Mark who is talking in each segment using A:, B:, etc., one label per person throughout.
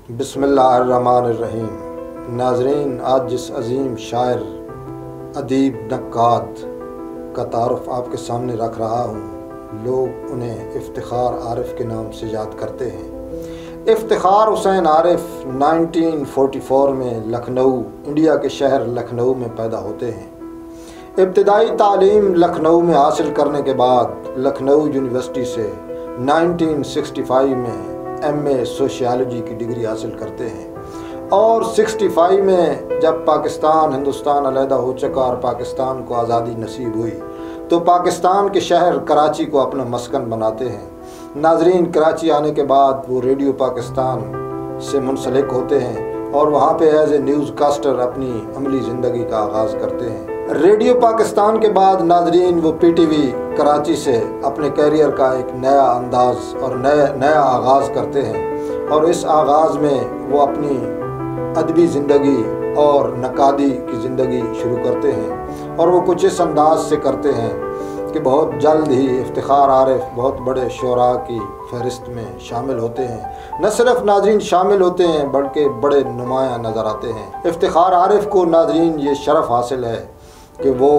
A: बिस्मिल्लाहिर्रहमानिर्रहीम। नाज़रीन, आज जिस अजीम शायर, अदीब, नक्काद का तारुफ आपके सामने रख रहा हूँ, लोग उन्हें इफ्तिखार आरिफ के नाम से याद करते हैं। इफ्तिखार हुसैन आरिफ 1944 में लखनऊ, इंडिया के शहर लखनऊ में पैदा होते हैं। इब्तिदाई तालीम लखनऊ में हासिल करने के बाद लखनऊ यूनिवर्सिटी से 1965 में MA सोशियोलॉजी की डिग्री हासिल करते हैं और 65 में जब पाकिस्तान हिंदुस्तान अलहदा हो चुका और पाकिस्तान को आज़ादी नसीब हुई तो पाकिस्तान के शहर कराची को अपना मस्कन बनाते हैं। नाजरीन, कराची आने के बाद वो रेडियो पाकिस्तान से मुंसलिक होते हैं और वहाँ पे एज ए न्यूज़ कास्टर अपनी अमली ज़िंदगी का आगाज़ करते हैं। रेडियो पाकिस्तान के बाद नाजरीन वो PTV कराची से अपने कैरियर का एक नया अंदाज़ और नया आगाज़ करते हैं और इस आगाज़ में वो अपनी अदबी ज़िंदगी और नकादी की ज़िंदगी शुरू करते हैं और वो कुछ इस अंदाज से करते हैं कि बहुत जल्द ही इफ्तिखार आरिफ बहुत बड़े शोरा की फहरिस्त में शामिल होते हैं। न सिर्फ नाजरीन शामिल होते हैं बल्कि बड़े नुमायाँ नज़र आते हैं। इफ्तिखार आरिफ को नाजरीन ये शरफ़ हासिल है कि वो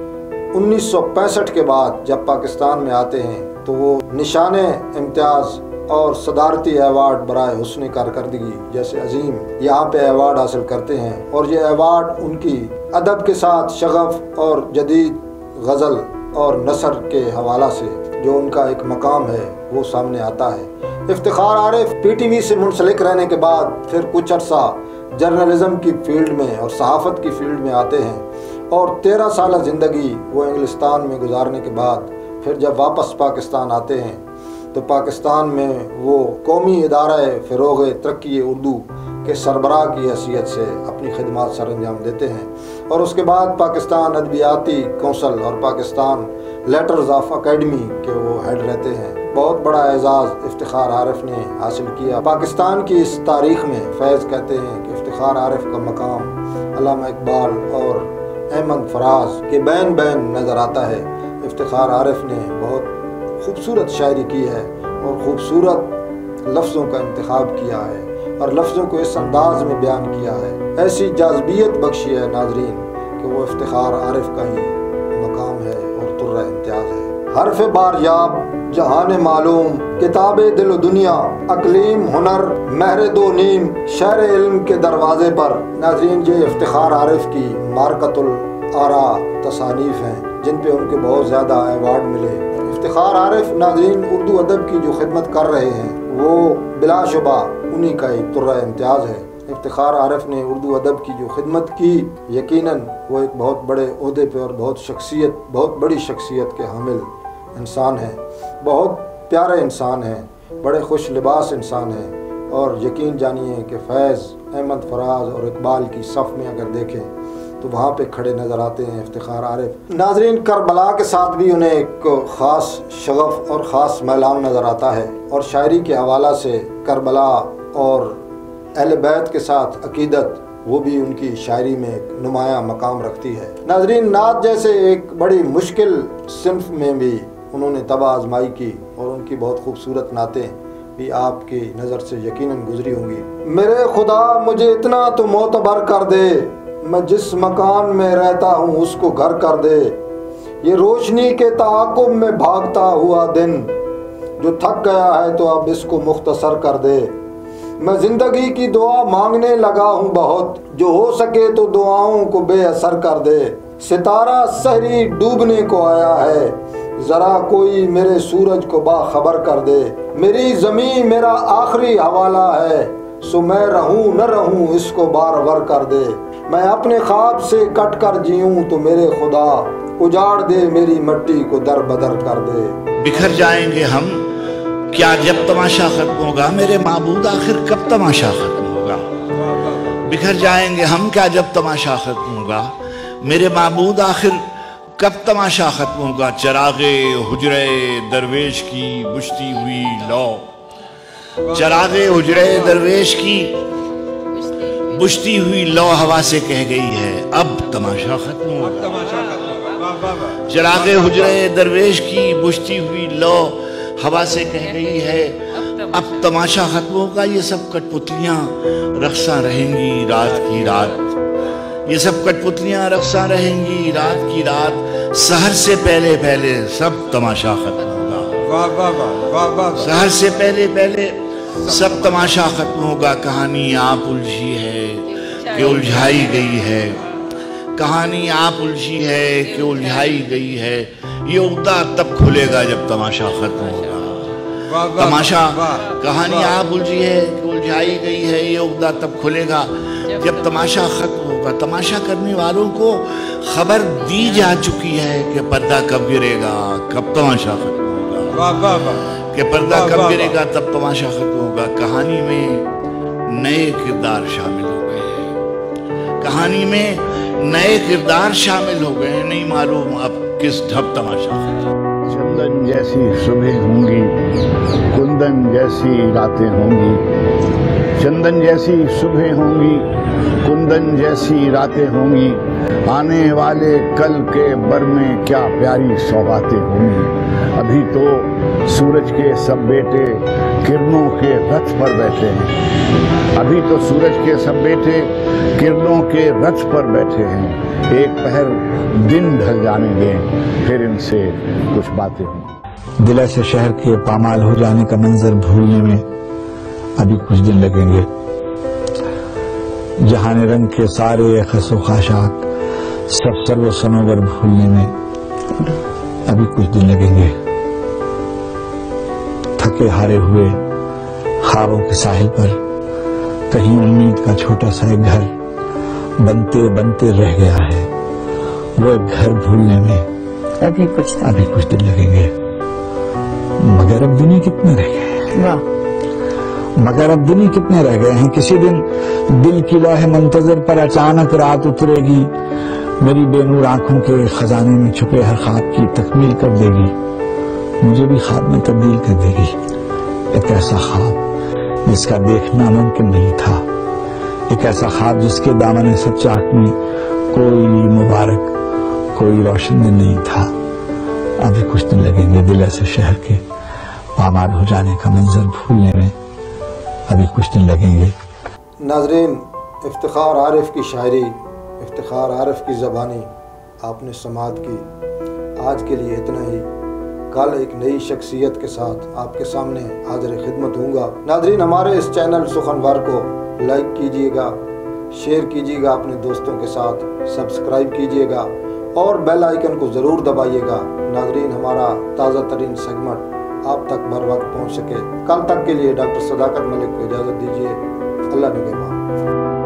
A: 1965 के बाद जब पाकिस्तान में आते हैं तो वो निशाने इम्तियाज़ और सदारती अवार्ड बराए हुस्न कारकर्दगी जैसे अजीम यहाँ पे अवार्ड हासिल करते हैं और ये अवार्ड उनकी अदब के साथ शगफ और जदीद गज़ल और नसर के हवाला से जो उनका एक मकाम है वो सामने आता है। इफ्तिखार आरिफ PTV से मुंसलिक रहने के बाद फिर कुछ अर्सा जर्नलिज़म की फील्ड में और सहाफ़त की फील्ड में आते हैं और 13 साल ज़िंदगी वो इंग्लिस्तान में गुजारने के बाद फिर जब वापस पाकिस्तान आते हैं तो पाकिस्तान में वो कौमी इदारा फ़रोग़ तरक्की उर्दू के सरबराह की हैसियत से अपनी खिदमत सर अंजाम देते हैं और उसके बाद पाकिस्तान अदबियाती कौंसल और पाकिस्तान लेटर्स ऑफ अकेडमी के वो हेड रहते हैं। बहुत बड़ा एजाज़ इफ्तिखार आरिफ ने हासिल किया। पाकिस्तान की इस तारीख़ में फैज़ कहते हैं कि इफ्तिखार आरिफ का मकाम अल्लामा इकबाल और अहमद फराज के बैन नज़र आता है। इफ्तिखार आरिफ ने बहुत खूबसूरत शायरी की है और ख़ूबसूरत लफ्ज़ों का इंतखाब किया है और लफ्ज़ों को इस अंदाज में बयान किया है, ऐसी जाज़बियत बख्शी है नाजरीन कि वो इफ्तिखार आरिफ का ही मकाम है और तुर्रा इम्तियाज़ है। हरफ बारयाब जहान मालूम किताबे दिल दुनिया अकलीम हुनर महर दो नीम शहर इल्म के दरवाज़े पर। नाजरीन, ये इफ्तिखार आरिफ की मारकतुल आरा तसानीफ़ हैं जिन पे उनके बहुत ज़्यादा अवार्ड मिले। इफ्तिखार आरिफ नाजरीन उर्दू अदब की जो खिदमत कर रहे हैं वो बिलाशुबा उन्हीं का एक तुर्रा इम्तियाज़ है। इफ्तिखार आरिफ ने उर्दू अदब की जो खिदमत की, यकीनन वो एक बहुत बड़े ओहदे पे और बहुत बड़ी शख्सियत के हामिल इंसान हैं। बहुत प्यारे इंसान हैं, बड़े खुश लिबास इंसान हैं और यकीन जानिए कि फैज़ अहमद फराज और इकबाल की सफ़ में अगर देखें तो वहाँ पे खड़े नज़र आते हैं इफ्तिखार आरिफ। नाजरीन, करबला के साथ भी उन्हें एक ख़ास शगफ और ख़ास मैलान नज़र आता है और शायरी के हवाला से करबला और अहले बैत के साथ अकीदत वो भी उनकी शायरी में एक नुमायाँ मकाम रखती है। नाजरीन, नात जैसे एक बड़ी मुश्किल सिन्फ में भी उन्होंने तब आजमाई की और उनकी बहुत खूबसूरत नातें भी आपकी नज़र से यकीनन गुजरी होंगी। मेरे खुदा मुझे इतना तो मोतबर कर दे, मैं जिस मकान में रहता हूँ उसको घर कर दे। ये रोशनी के ताक़ुब में भागता हुआ दिन जो थक गया है तो अब इसको मुख्तसर कर दे। मैं ज़िंदगी की दुआ मांगने लगा हूँ बहुत, जो हो सके तो दुआओं को बेअसर कर दे। सितारा सहरी डूबने को आया है, ज़रा कोई मेरे सूरज को बाखबर कर दे। मेरी ज़मीं मेरा आखिरी हवाला है, सो मैं रहूँ न रहूँ इसको बारवर कर दे। मैं अपने ख्वाब से कट कर जीऊँ तो मेरे खुदा उजाड़ दे, मेरी मिट्टी को दर बदर कर दे।
B: बिखर जाएंगे हम क्या जब तमाशा खत्म होगा, मेरे माबूद आखिर कब तमाशा खत्म होगा। बिखर जाएंगे हम क्या जब तमाशा खत्म होगा, मेरे माबूद आखिर कब तमाशा खत्म होगा। चरागे हुजरे दरवेश की बुझती हुई लौ, चरागे हुजरे दरवेश की बुझती हुई लौ हवा से कह गई है अब तमाशा खत्म होगा। चरागे हुजरे दरवेश की बुझती हुई लौ हवा से कह गई है اب تماشا ختم ہوگا، یہ سب کٹپتلیاں رقصاں رہیں گی رات کی رات، یہ سب کٹپتلیاں رقصاں رہیں گی رات کی رات، سحر سے پہلے پہلے سب تماشا ختم ہوگا، سحر سے پہلے پہلے سب تماشا ختم ہوگا۔ کہانی آپ الجھی ہے کہ الجھائی گئی ہے، کہانی آپ الجھی ہے کہ الجھائی گئی ہے، یہ عقدہ تب کھلے گا جب تماشا ختم ہوگا۔ تماشا کہانی آپ الجھی ہے کہ الجھائی گئی ہے، یہ عقدہ تب کھلے گا جب تماشا ختم ہوگا۔ تماشا کرنے والوں کو خبر دی جا چکی ہے کہ پردہ کب گرے گا، کب تماشا ختم ہوگا، کہ پردہ کب گرے گا تب تماشا ختم ہوگا۔ کہانی میں نئے کردار شامل ہو گئے ہیں، کہانی میں نئے کردار شامل ہو گئے ہیں، نہیں معلوم اب کس ڈھب تماشا ختم ہوگا۔
C: چندن جیسی صبح ہوں گی، کندن جیسی راتیں ہوں گی، چندن جیسی صبح ہوں گی، کندن جیسی راتیں ہوں گی، آنے والے کل کے بر میں کیا پیاری سوغاتیں ہوں گی۔ ابھی تو سورج کے سب بیٹے کرنوں کے رتھ پر بیٹھے ہیں، ابھی تو سورج کے سب بیٹے کرنوں کے رتھ پر بیٹھے ہیں، ایک پہر دن ڈھل جانے دیں پھر ان سے کچھ باتیں ہوں۔
D: دل سے شہر کے پامال ہو جانے کا منظر بھولنے میں ابھی کچھ دن لگیں گے، جہان رنگ کے سارے خس و خاشاک سب سر و سنوبر بھولنے میں ابھی کچھ دن لگیں گے۔ تھکے ہارے ہوئے خوابوں کے ساحل پر کہیں امید کا چھوٹا سا ایک گھر بنتے بنتے رہ گیا ہے، وہ ایک گھر بھولنے میں ابھی کچھ دن لگیں گے۔ مگر اب دنیا کتنے رہ گئے ہیں، مگر اب دنیا کتنے رہ گئے ہیں۔ کسی دن دل کی لوح منتظر پر اچانک رات اترے گی، میری بے نور آنکھوں کے خزانے میں چھپے ہر خواب کی تکمیل کر دے گی، مجھے بھی خواب میں تبدیل کر دے گی۔ ایک ایسا خواب جس کا دیکھنا ممکن نہیں تھا، ایک ایسا خواب جس کے دامن سچاک میں کوئی مبارک کوئی روشن دن نہیں تھا۔ ابھی کچھ دن لگیں گے دل ایسے شہر کے پامال ہو جانے کا منظر بھولنے میں ابھی کچھ دن لگیں گے۔
A: ناظرین، افتخار عارف کی شاعری، افتخار عارف کی زبانی آپ نے سماعت کی۔ آج کے لیے اتنا ہی، کل ایک نئی شخصیت کے ساتھ آپ کے سامنے حاضر خدمت ہوں گا۔ ناظرین، ہمارے اس چینل سخنور کو لائک کیجئے گا، شیئر کیجئے گا اپنے دوستوں کے ساتھ، سبسکرائب کیجئے گا اور بیل آئیکن کو ضرور دبائیے گا۔ ناظرین، ہمارا تازہ ترین سیگمنٹ آپ تک بر وقت پہنچ سکے۔ کل تک کے لیے ڈاکٹر صداقت ملک کو اجازت دیجیے۔ اللہ نگہبان۔